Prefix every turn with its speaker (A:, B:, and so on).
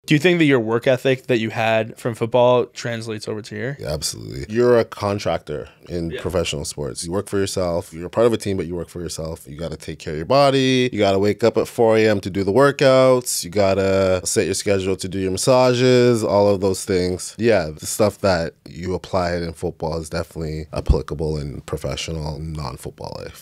A: Do you think that your work ethic that you had from football translates over to here?
B: Yeah, absolutely. You're a contractor in professional sports. You work for yourself. You're part of a team, but you work for yourself. You got to take care of your body. You got to wake up at 4 a.m. to do the workouts. You got to set your schedule to do your massages, all of those things. Yeah, the stuff that you apply in football is definitely applicable in professional, non-football life.